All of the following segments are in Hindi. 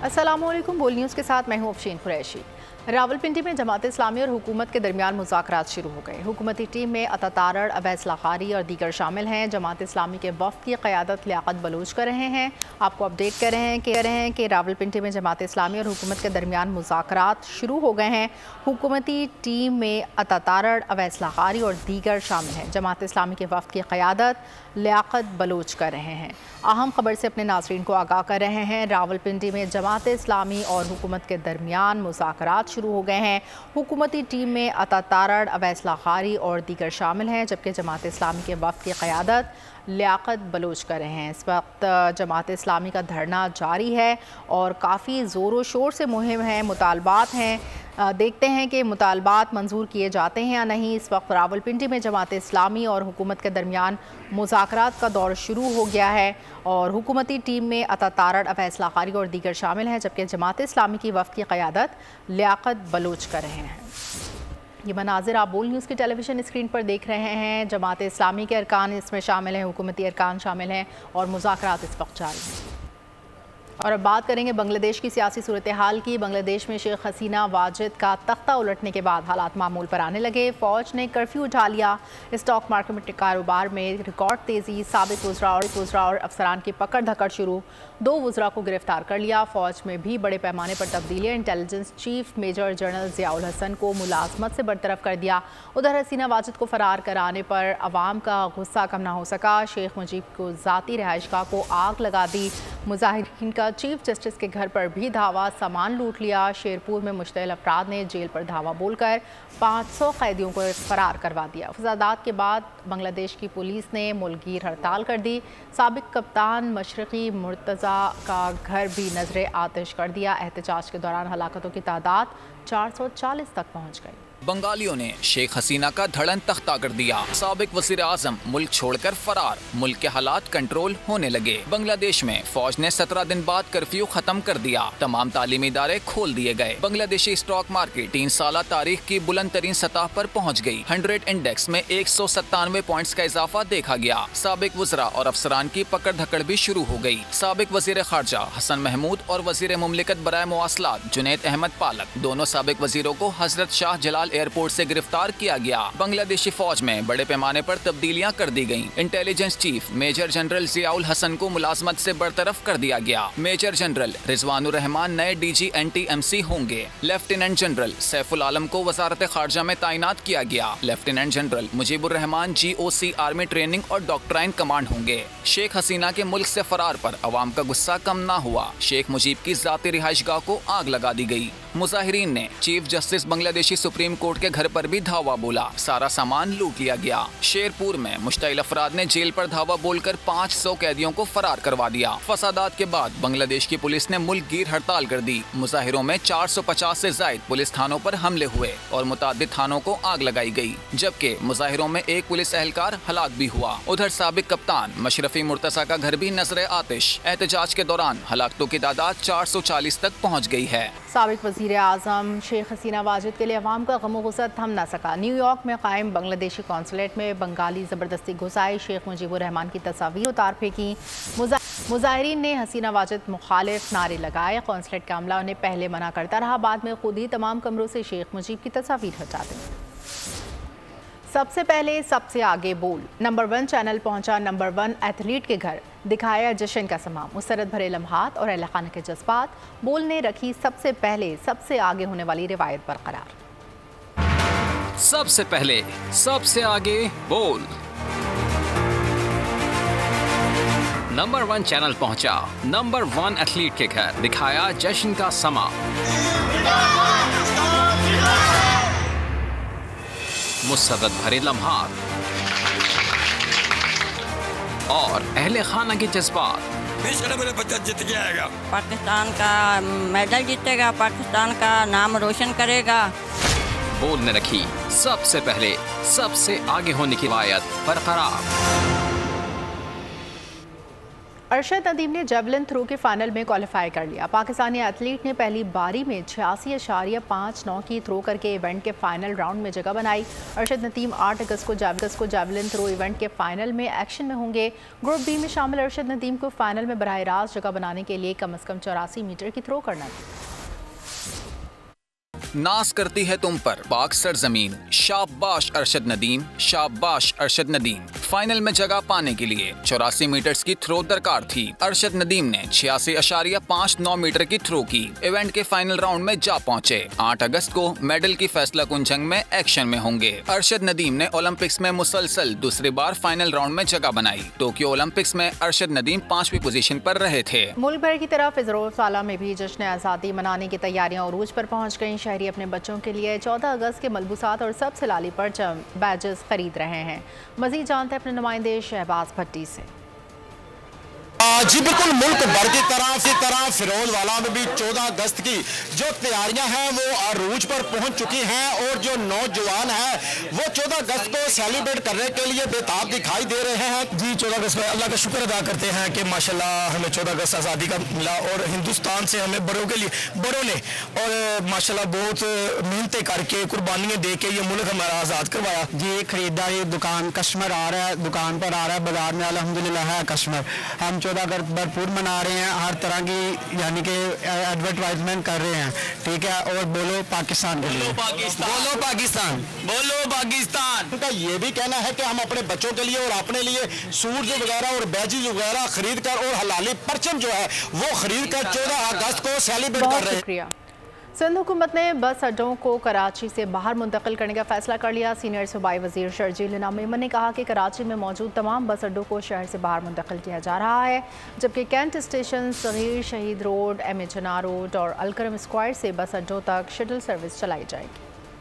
अस्सलामुअलैकुम। बोल न्यूज़ के साथ मैं हूँ अफशीन कुरैशी। रावलपिंडी में जमात इस्लामी और हुकूमत के दरमियान मुज़ाकरात शुरू हो गए। हुकूमती टीम में अता तारड़, अवैस लाखारी और दीगर शामिल हैं। जमात इस्लामी के वफ़द की क़यादत लियाकत बलूच कर रहे हैं। आपको अपडेट कर रहे हैं कि रावलपिंडी में जमात इस्लामी और हुकूमत के दरमियान मुज़ाकरात शुरू हो गए हैं। हुकूमती टीम में अता तारड़, अवैस लाखारी और दीगर शामिल हैं। जमात इस्लामी के वफ़द की क़यादत लियाकत बलूच कर रहे हैं। अहम खबर से अपने नाज़रीन को आगाह कर रहे हैं। रावलपिंडी में जमात इस्लामी और हुकूमत के दरमियान मुज़ाकरात शुरू हो गए हैं। हुकूमती टीम में अता तारड़, अवैस लाखारी और दीगर शामिल हैं, जबकि जमात इस्लामी के वफ़द की क़यादत लियाकत बलूच कर रहे हैं। इस वक्त जमात इस्लामी का धरना जारी है और काफ़ी ज़ोर शोर से मुहिम है, मुतालबात हैं। देखते हैं कि मुतालबात मंजूर किए जाते हैं या नहीं। इस वक्त रावलपिंडी में जमात इस्लामी और हुकूमत के दरमियान मुज़ाकरात का दौर शुरू हो गया है और हुकूमती टीम में अता तारड़, अवैस लाखारी और दीगर शामिल हैं, जबकि जमात इस्लामी की वफ़द की क़यादत लियाकत बलूच कर रहे हैं। ये मनाजिर आप बोल न्यूज़ की टेलीविज़न स्क्रीन पर देख रहे हैं। जमात इस्लामी के अरकान इसमें शामिल हैं, हुकूमती अरकान शामिल हैं और मुज़ाकरात इस वक्त जारी हैं। और अब बात करेंगे बांग्लादेश की सियासी सूरत हाल की। बांग्लादेश में शेख हसीना वाजिद का तख्ता उलटने के बाद हालात मामूल पर आने लगे। फ़ौज ने कर्फ्यू उठा लिया। स्टॉक मार्केट में कारोबार में रिकॉर्ड तेज़ी। साबिक वज़रा और अफसरान की पकड़ धकड़ शुरू। 2 वज़रा को गिरफ्तार कर लिया। फ़ौज में भी बड़े पैमाने पर तब्दीलियाँ। Intelligence chief major general Ziaul Hasan को मुलाजमत से बरतरफ कर दिया। उधर हसीना वाजिद को फ़रार कराने पर अवाम का गुस्सा कम ना हो सका। शेख मुजीब को ज़ाती रिहाइशगाह को आग लगा दी। मुजाहिरीन का चीफ जस्टिस के घर पर भी धावा, सामान लूट लिया। शेरपुर में मुश्तइल अफराद ने जेल पर धावा बोलकर 500 कैदियों को फरार करवा दिया। फसादात के बाद बांग्लादेश की पुलिस ने मुल्कगीर हड़ताल कर दी। साबिक कप्तान मशरकी मुर्तज़ा का घर भी नजरे आतिश कर दिया। एहतजाज के दौरान हलाकतों की तादाद 440 तक पहुँच गई। बंगालियों ने शेख हसीना का धड़न तख्ता कर दिया। साबिक वज़ीर आज़म मुल्क छोड़कर फरार। मुल्क के हालात कंट्रोल होने लगे। बांग्लादेश में फौज ने 17 दिन बाद कर्फ्यू खत्म कर दिया। तमाम तालीमी इदारे खोल दिए गए। बांग्लादेशी स्टॉक मार्केट 3 साल तारीख की बुलंद तरीन सतह पर पहुँच गई। 100 इंडेक्स में 197 पॉइंट्स का इजाफा देखा गया। साबिक वज़रा और अफसरान की पकड़ धकड़ भी शुरू हो गई। साबिक वज़ीर खारजा हसन महमूद और वज़ीर मुमलिकत बराए मवासलात जुनैद अहमद पालक, दोनों साबिक वज़ीरों को हजरत शाह जलाल एयरपोर्ट से गिरफ्तार किया गया। बांग्लादेशी फौज में बड़े पैमाने पर तब्दीलियां कर दी गईं। Intelligence chief major general Ziaul Hasan को मुलाजमत से बरतरफ कर दिया गया। मेजर जनरल रिजवानुर रहमान नए डीजी NTMC होंगे। लेफ्टिनेंट जनरल सैफुल आलम को वजारत खारजा में तैनात किया गया। Lieutenant general Mujibur Rahman GOC army training और डॉक्ट्राइन कमांड होंगे। शेख हसीना के मुल्क से फरार पर अवाम का गुस्सा कम ना हुआ। शेख मुजीब की जाती रिहाइशगाह को आग लगा दी गई। मुजाहिरीन ने chief justice Bangladeshi supreme court के घर पर भी धावा बोला। सारा सामान लूट लिया गया। शेरपुर में मुश्तइल अफराद ने जेल पर धावा बोलकर 500 कैदियों को फरार करवा दिया। फसादात के बाद बांग्लादेश की पुलिस ने मुल्कगीर हड़ताल कर दी। मुजाहिरों में 450 से जायद पुलिस थानों पर हमले हुए और मुतादिद थानों को आग लगाई गई, जबकि मुजाहिरों में एक पुलिस एहलकार हलाक भी हुआ। उधर साबिक कप्तान मशरफी मुर्तज़ा का घर भी नजरे आतिश। एहतजाज के दौरान हलाकतों की तादाद 440 तक पहुँच गई है। साबिक वज़ीर आज़म शेख हसीना वाजिद के लिए अवाम का गम गुस्सा थम न सका। न्यूयॉर्क में कायम बांग्लादेशी कौंसलेट में बंगाली ज़बरदस्ती घुसाई। शेख मुजीबुर रहमान की तस्वीर उतार फेंकी। मुजाहिरीन ने हसीना वाजिद मुखालिफ नारे लगाए। कौंसलेट का अमला उन्हें पहले मना करता रहा, बाद में खुद ही तमाम कमरों से शेख मुजीब की तस्वीर हटा दी। सबसे पहले सबसे आगे बोल। नंबर 1 चैनल पहुंचा नंबर 1 एथलीट के घर, दिखाया जश्न का समा। मुसरत भरे लम्हात और अहले खाना के जज्बात। बोल ने रखी सबसे पहले सबसे आगे होने वाली रिवायत बरकरार। सबसे पहले सबसे आगे बोल। नंबर 1 चैनल पहुंचा नंबर 1 एथलीट के घर, दिखाया जश्न का समा। मुसरत भरे लम्हात और अहले खाना के जज्बात। मेरा बच्चा जीत के आएगा, पाकिस्तान का मेडल जीतेगा, पाकिस्तान का नाम रोशन करेगा। बोल ने रखी सबसे पहले सबसे आगे होने की रिवायत बरकरार। अरशद नदीम ने जेवलिन थ्रो के फाइनल में क्वालिफाई कर लिया। पाकिस्तानी एथलीट ने पहली बारी में 86.59 की थ्रो करके इवेंट के फाइनल राउंड में जगह बनाई। अरशद नदीम 8 अगस्त को जेवलिन थ्रो इवेंट के फाइनल में एक्शन में होंगे। ग्रुप बी में शामिल अरशद नदीम को फाइनल में बराह रास्त जगह बनाने के लिए कम से कम 84 मीटर की थ्रो करना था। नाज करती है तुम पर पाक सरजमीन, शाबाश अरशद नदीम, शाबाश अरशद नदीम। फाइनल में जगह पाने के लिए 84 मीटर्स की थ्रो दरकार थी। अरशद नदीम ने 86.59 मीटर की थ्रो की। इवेंट के फाइनल राउंड में जा पहुंचे। 8 अगस्त को मेडल की फैसला कुन जंग में एक्शन में होंगे। अरशद नदीम ने ओलंपिक्स में मुसलसल दूसरी बार फाइनल राउंड में जगह बनाई। टोक्यो ओलंपिक्स में अरशद नदीम 5वीं पोजीशन पर रहे थे। मुल्क भर की तरफ इजरोसाला में भी जश्न आज़ादी मनाने की तैयारियां उरूज पर पहुंच गईं। शहरी अपने बच्चों के लिए 14 अगस्त के मलबूसात और सबसे लाली परचम बैजेस खरीद रहे हैं। मजीद जानते हैं अपने नुमाइंदे शहबाज भट्टी से। जी बिल्कुल, मुल्क भर की तरह इसी तरह फिरोजवाला में भी 14 अगस्त की जो तैयारियां हैं वो अरूज पर पहुंच चुकी हैं और जो नौजवान हैं वो 14 अगस्त को सेलिब्रेट करने के लिए बेताब दिखाई दे रहे हैं। जी 14 अगस्त में अल्लाह का शुक्र अदा करते हैं कि माशाल्लाह हमें 14 अगस्त आज़ादी का मिला और हिंदुस्तान से हमें बड़ों ने और माशाल्लाह बहुत मेहनतें करके कुर्बानियाँ दे के ये मुल्क हमारा आज़ाद करवाया। जी खरीदारी दुकान कस्टमर आ रहा है, दुकान पर आ रहा है, बाजार में अल्हम्दुलिल्लाह है कस्टमर। हम 14 अगस्त भरपूर मना रहे हैं, हर तरह की यानी कि एडवर्टाइजमेंट कर रहे हैं, ठीक है। और बोलो पाकिस्तान, बोलो पाकिस्तान, बोलो पाकिस्तान, बोलो पाकिस्तान। उनका ये भी कहना है कि हम अपने बच्चों के लिए और अपने लिए सूट वगैरह और बैजेज वगैरह खरीद कर और हलाली परचम जो है वो खरीद कर 14 अगस्त को सेलिब्रेट कर रहे हैं। सिंध हुकूमत ने बस अड्डों को कराची से बाहर मुंतकिल करने का फैसला कर लिया। सीनियर सूबाई वजीर शर्जील इनाम मेमन ने कहा कि कराची में मौजूद तमाम बस अड्डों को शहर से बाहर मुंतकिल किया जा रहा है, जबकि कैंट स्टेशन, सगीर शहीद रोड, MHNR रोड और अलकरम स्क्वायर से बस अड्डों तक शटल सर्विस चलाई जाएगी।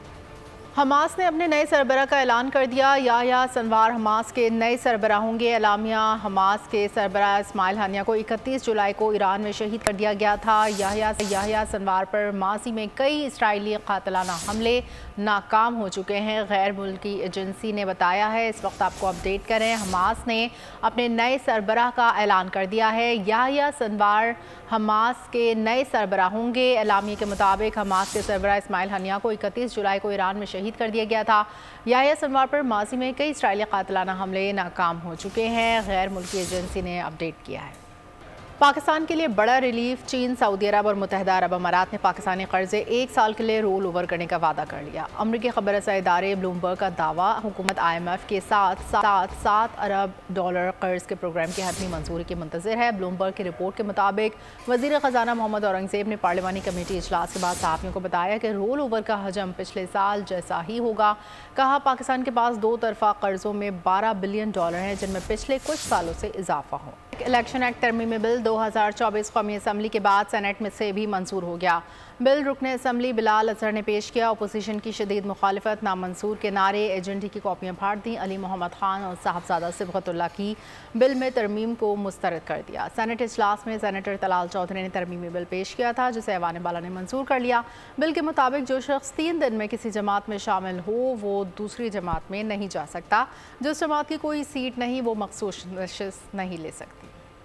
हमास ने अपने नए सरबराह का ऐलान कर दिया। याह्या सिनवार हमास के नए सरबराह होंगे। एलामिया हमास के सरबराह इस्माइल हानिया को 31 जुलाई को ईरान में शहीद कर दिया गया था। याह्या सिनवार पर माजी में कई इसराइली कातिलाना हमले नाकाम हो चुके हैं, गैर मुल्की एजेंसी ने बताया है। इस वक्त आपको अपडेट करें, हमास ने अपने नए सरबराह का ऐलान कर दिया है। याह्या सिनवार हमास के नए सरबराह होंगे। एलामिया के मुताबिक हमास के सरबराह इस्माइल हानिया को 31 जुलाई को ईरान में शहीद कर दिया गया था। याह्या सिनवार पर माजी में कई इसराइली कातिलाना हमले नाकाम हो चुके हैं, गैर मुल्की एजेंसी ने अपडेट किया है। पाकिस्तान के लिए बड़ा रिलीफ। चीन, सऊदी अरब और मुत्तहिदा अरब अमारात ने पाकिस्तानी कर्जे 1 साल के लिए रोल ओवर करने का वादा कर लिया। अमरीकी खबर रसाई इदारे ब्लूमबर्ग का दावा, हुकूमत IMF के साथ 7 अरब डॉलर कर्ज के प्रोग्राम की हतमी मंजूरी की मुंतज़िर है। ब्लूमबर्ग की रिपोर्ट के मुताबिक वज़ीर ख़जाना मोहम्मद औरंगज़ेब ने पार्लिमानी कमेटी इजलास के बाद सहाफ़ियों को बताया कि रोल ओवर का हजम पिछले साल जैसा ही होगा। कहा पाकिस्तान के पास 2 तरफ़ा कर्जों में $12 बिलियन हैं, जिनमें पिछले कुछ सालों से इजाफा हो। इलेक्शन एक्ट तरमीमी बिल 2024 कौमी असम्बली के बाद सेनेट में से भी मंजूर हो गया। बिल रुकने असम्बली बिलाल अजहर ने पेश किया। अपोजिशन की शदीद मुखालिफत, नामंजूर के नारे, एजेंडे की कॉपियाँ फाड़ दी। अली मोहम्मद खान और साहबजादा सिबगतुल्लाह की बिल में तरमीम को मुस्तरद कर दिया। सेनेट इजलास में सेनेटर तलाल चौधरी ने तरमीमी बिल पेश किया था, जिसे ऐवान बाला ने मंजूर कर लिया। बिल के मुताबिक जो शख्स 3 दिन में किसी जमात में शामिल हो वो दूसरी जमात में नहीं जा सकता। जिस जमात की कोई सीट नहीं वो मखसूस नशिस्त नहीं ले सकती।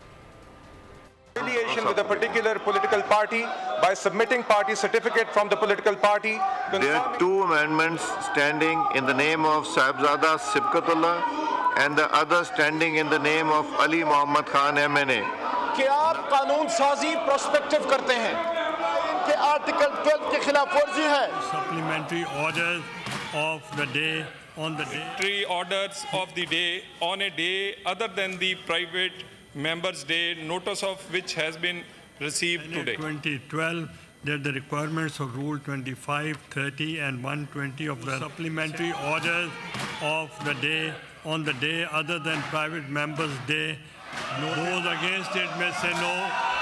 Affiliation with a particular political party by submitting party certificate from the political party. There are 2 amendments standing in the name of Sahibzada Sibghatullah and the other standing in the name of Ali Muhammad Khan MNA. कि आप कानून साजी प्रोस्पेक्टिव करते हैं कि आर्टिकल 12 के खिलाफ वर्जी है। Supplementary orders of the day on the day. Three orders of the day on a day other than the private Members' Day, notice of which has been received today. 2012, that the requirements of Rule 25, 30 and 120 of the supplementary orders of the day on the day other than private Members' Day. Those against it may say no.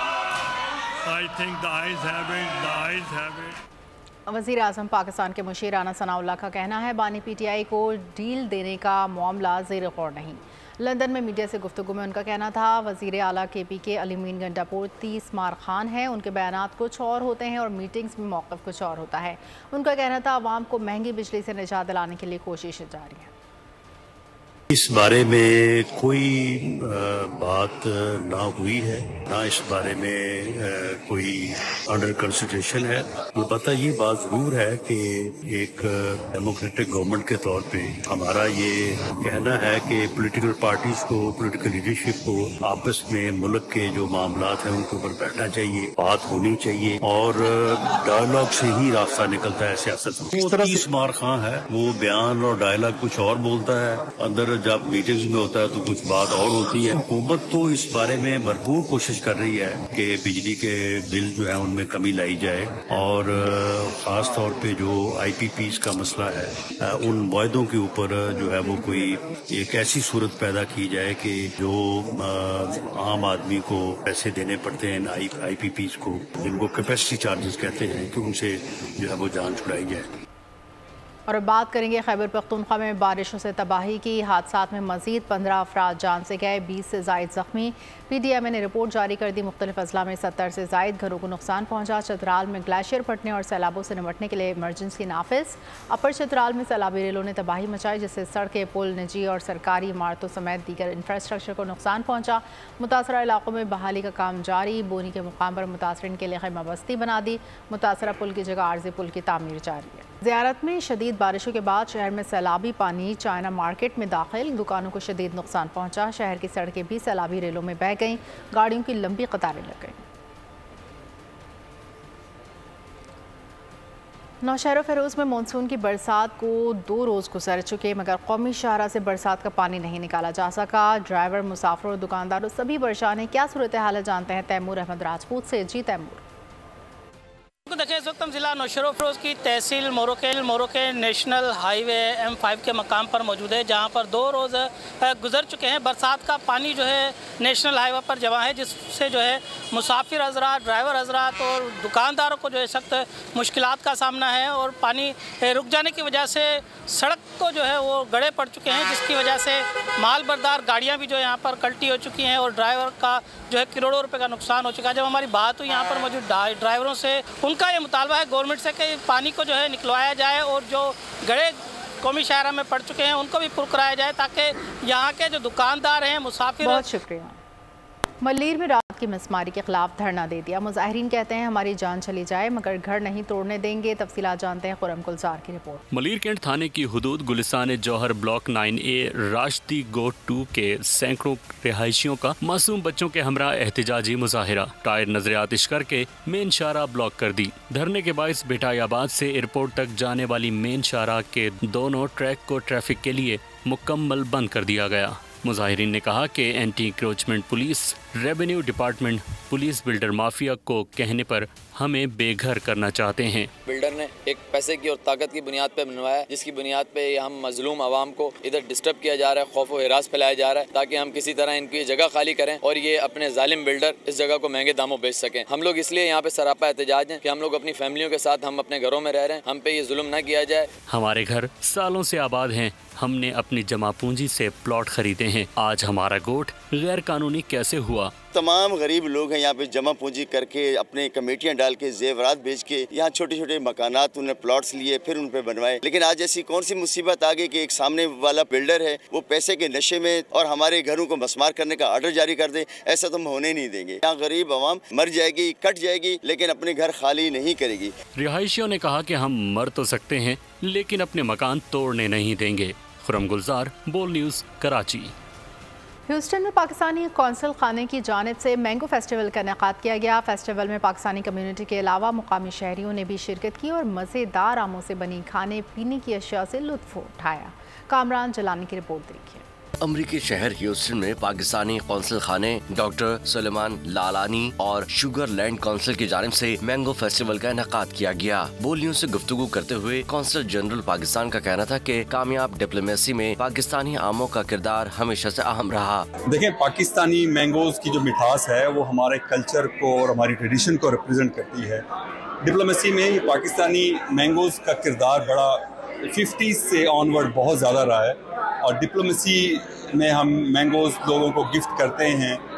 I think the ayes have it. The ayes have it. वज़ीर आज़म पाकिस्तान के मुशीर राना सनाउल्लाह का कहना है बानी PTI को डील देने का मामला ज़ेर गौर नहीं। लंदन में मीडिया से गुफ्तगू में उनका कहना था वज़ीर आला KP के अलीमीन गंडापुर 30 मार खान हैं, उनके बयानात कुछ और होते हैं और मीटिंग्स में मौक़िफ़ कुछ और होता है। उनका कहना था अवाम को महंगी बिजली से निजात दिलाने के लिए कोशिशें जारी हैं। इस बारे में कोई बात ना हुई है, ना इस बारे में कोई अंडर कंसिडरेशन है। अलबत्ता ये बात जरूर है कि एक डेमोक्रेटिक गवर्नमेंट के तौर पे हमारा ये कहना है कि पॉलिटिकल पार्टीज को, पॉलिटिकल लीडरशिप को आपस में मुल्क के जो मामलात हैं उनके ऊपर बैठना चाहिए, बात होनी चाहिए और डायलॉग से ही रास्ता निकलता है सियासत में। इस तरह से मार खां है, वो बयान और डायलॉग कुछ और बोलता है, अंदर जब मीटिंग्स में होता है तो कुछ बात और होती है। हुकूमत तो इस बारे में भरपूर कोशिश कर रही है कि बिजली के बिल जो है उनमें कमी लाई जाए और खास तौर पे जो IPPs का मसला है उन वायदों के ऊपर जो है वो कोई एक ऐसी सूरत पैदा की जाए कि जो आम आदमी को पैसे देने पड़ते हैं IPPs को, जिनको कैपेसिटी चार्जेस कहते हैं, कि उनसे जो है वो जान छुड़ाई जाए। और अब बात करेंगे खैबर पख्तूनख्वा में बारिशों से तबाही की। हादसात में मजीद 15 अफराद जान से गए, 20 से जायद जख्मी। PDMA ने रिपोर्ट जारी कर दी। मुख्तलिफ अजला में 70 से जायद घरों को नुकसान पहुंचा। चतराल में ग्लेशियर फटने और सैलाबों से निपटने के लिए इमरजेंसी नाफिज। अपर चतराल में सैलाबी रेलों ने तबाही मचाई, जिससे सड़कें, पुल, निजी और सरकारी इमारतों समेत दीगर इंफ्रास्ट्रक्चर को नुकसान पहुंचा। मुतासरा इलाकों में बहाली का काम जारी। बोनी के मुकाम पर मुतासरीन के लिए खैमा बस्ती बना दी। मुतासरा पुल की जगह आर्जी पुल की तामीर जारी है। ज़ियारत में शदीद बारिशों के बाद शहर में सैलाबी पानी चाइना मार्केट में दाखिल। दुकानों को शदीद नुकसान पहुंचा। शहर की सड़कें भी सैलाबी रेलों में बह गईं। गाड़ियों की लंबी कतारें लग गईं। नौशहर फरोज में मानसून की बरसात को 2 रोज़ गुजर चुके, मगर कौमी शाहरा से बरसात का पानी नहीं निकाला जा सका। ड्राइवर, मुसाफिर और दुकानदारों सभी परेशान हैं। क्या सूरत हाल है, जानते हैं तैमूर अहमद राजपूत से। जी तैमूर। देखिए, इस वक्त हम ज़िला नौशहर फरोज की तहसील मोरोके नेशनल हाईवे M5 के मकाम पर मौजूद है, जहां पर 2 रोज़ गुजर चुके हैं। बरसात का पानी जो है नेशनल हाईवे पर जमा है, जिससे जो है मुसाफिर हजरात, ड्राइवर हजरात और दुकानदारों को जो है सख्त मुश्किलात का सामना है। और पानी रुक जाने की वजह से सड़क को जो है वो गड्ढे पड़ चुके हैं, जिसकी वजह से माल बरदार गाड़ियाँ भी जो है यहाँ पर कल्टी हो चुकी हैं और ड्राइवर का जो है करोड़ों रुपए का नुकसान हो चुका है। जब हमारी बात हुई यहाँ पर मौजूद ड्राइवरों से, उनका ये मुतालबा है गवर्नमेंट से कि पानी को जो है निकलवाया जाए और जो गड्ढे कौमी शाहरा में पड़ चुके हैं उनको भी पुर कराया जाए, ताकि यहाँ के जो दुकानदार हैं, मुसाफिर। बहुत शुक्रिया। मल्लीर में रात की मिसमारी के खिलाफ धरना दे दिया। मुजाहिरीन कहते हैं हमारी जान चली जाए मगर घर नहीं तोड़ने देंगे। तफसीलात जानते हैं खुरम गुलजार की रिपोर्ट। मलीर कैंट थाने की हुदूद गुलिस्तान जौहर ब्लॉक 9A राशदी गोट 2 के सैकड़ों रिहायशियों का मासूम बच्चों के हमरा एहतजाजी मुजाहिरा टायर नजर आतिश करके मेन शाहरा ब्लॉक कर दी। धरने के बायस बेटायाबाद से एयरपोर्ट तक जाने वाली मेन शाहरा के दोनों ट्रैक को ट्रैफिक के लिए मुकम्मल बंद कर दिया गया। मुजाहिरीन ने कहा कि anti encroachment police, revenue department, police builder mafia को कहने पर हमें बेघर करना चाहते हैं। बिल्डर ने एक पैसे की और ताकत की बुनियाद पे बनवाया, जिसकी बुनियाद पे हम मजलूम आवाम को इधर डिस्टर्ब किया जा रहा है, खौफ व हिरास फैलाया जा रहा है, ताकि हम किसी तरह इनकी जगह खाली करें और ये अपने जालिम बिल्डर इस जगह को महंगे दामों बेच सकें। हम लोग इसलिए यहाँ पे सरापा एहतजाज हैं कि हम लोग अपनी फैमिलियों के साथ हम अपने घरों में रह रहे हैं, हम पे ये जुल्म न किया जाए। हमारे घर सालों से आबाद हैं, हमने अपनी जमा पूंजी से प्लॉट खरीदे हैं। आज हमारा गोट गैर कानूनी कैसे हुआ? तमाम गरीब लोग हैं यहाँ पे जमा पूंजी करके अपने कमेटियाँ डाल के जेवरात बेच के यहाँ छोटे छोटे मकानात उन्हें प्लॉट्स लिए, फिर उन पे बनवाए। लेकिन आज ऐसी कौन सी मुसीबत आ गई कि एक सामने वाला बिल्डर है वो पैसे के नशे में और हमारे घरों को मस्मार करने का ऑर्डर जारी कर दे। ऐसा तो हम होने नहीं देंगे। यहाँ गरीब आवाम मर जाएगी, कट जाएगी, लेकिन अपने घर खाली नहीं करेगी। रिहायशियों ने कहा कि हम मर तो सकते हैं लेकिन अपने मकान तोड़ने नहीं देंगे। खुरम गुलजार, बोल न्यूज़, कराची। ह्यूस्टन में पाकिस्तानी कौंसल खाने की जानिब से मैंगो फेस्टिवल का इनेकाद किया गया। फेस्टिवल में पाकिस्तानी कम्युनिटी के अलावा मुकामी शहरियों ने भी शिरकत की और मज़ेदार आमों से बनी खाने पीने की अशिया से लुत्फ उठाया। कामरान जलानी की रिपोर्ट देखिए। अमरीकी शहर ह्यूस्टन में पाकिस्तानी कौंसल खाने डॉक्टर सुलेमान लालानी और शुगर लैंड काउंसिल की जानिब से मैंगो फेस्टिवल का इनेकाद किया गया। बोलियों से गुफ्तगू करते हुए कौंसल जनरल पाकिस्तान का कहना था कि कामयाब डिप्लोमेसी में पाकिस्तानी आमों का किरदार हमेशा से अहम रहा। देखिए, पाकिस्तानी मैंगोज की जो मिठास है वो हमारे कल्चर को और हमारी ट्रेडिशन को रिप्रेजेंट करती है। डिप्लोमेसी में ये पाकिस्तानी मैंगोज का किरदार बड़ा 50s से ऑनवर्ड बहुत ज़्यादा रहा है और डिप्लोमेसी में हम मैंगोज लोगों को गिफ्ट करते हैं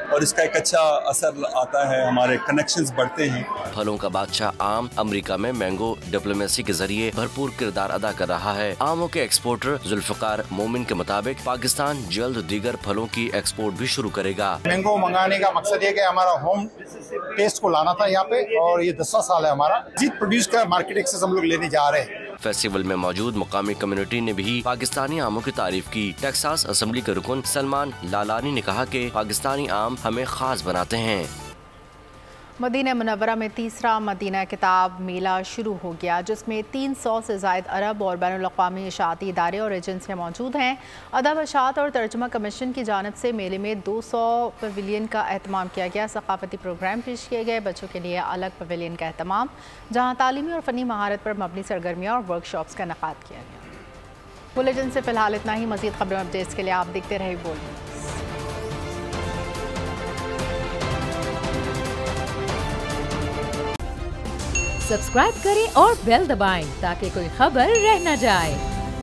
और इसका एक अच्छा असर आता है, हमारे कनेक्शंस बढ़ते हैं। फलों का बादशाह आम अमेरिका में मैंगो डिप्लोमेसी के जरिए भरपूर किरदार अदा कर रहा है। आमों के एक्सपोर्टर जुल्फकार मोमिन के मुताबिक पाकिस्तान जल्द दीगर फलों की एक्सपोर्ट भी शुरू करेगा। मैंगो मंगाने का मकसद ये कि हमारा होम टेस्ट को लाना था यहाँ पे, और ये 10वां साल है हमारा। जीत प्रोड्यूस का मार्केट एक्सेस हम लोग लेने जा रहे हैं। फेस्टिवल में मौजूद मुकामी कम्युनिटी ने भी पाकिस्तानी आमों की तारीफ की। टेक्सास असेंबली के रुकन सलमान लालानी ने कहा कि पाकिस्तानी आम हमें खास बनाते हैं। मदीना मुनव्वरा में तीसरा मदीना किताब मेला शुरू हो गया, जिसमें 300 से ज़ायद अरब और बैनुल-अक़वामी इशाअती इदारे और एजेंसियाँ मौजूद हैं। अदब, इशाअत और तर्जुमा कमीशन की जानिब से मेले में 200 पवेलियन का एहतमाम किया गया। सकाफती प्रोग्राम पेश किए गए। बच्चों के लिए अलग पवेलियन का एहतमाम, जहाँ तालीमी और फ़नी महारत पर मबनी सरगर्मियाँ और वर्कशॉप्स का इनेकाद किया गया। बुलेटिन से फ़िलहाल इतना ही। मज़ीद खबरों अपडेट्स के लिए आप देखते रहे बोल। सब्सक्राइब करें और बेल दबाएं ताकि कोई खबर रह न जाए।